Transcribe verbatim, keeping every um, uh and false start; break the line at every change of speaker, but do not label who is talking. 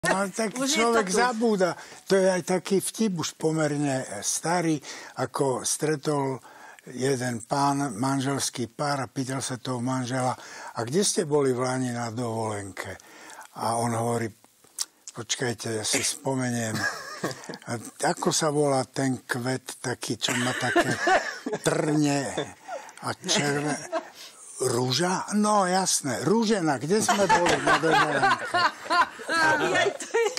No, tak
Už
človek
je to tu.
zabúda. To je aj taký vtip, už pomerne starý, ako stretol jeden pán, manželský pár, a pýtal sa toho manžela, a kde ste boli v Lani na dovolenke? A on hovorí, počkajte, ja si spomeniem. A ako sa volá ten kvet taký, čo má také trne a červené? Rúža? No, jasné. Rúžena, kde sme boli na dovolenke?
Aj, to je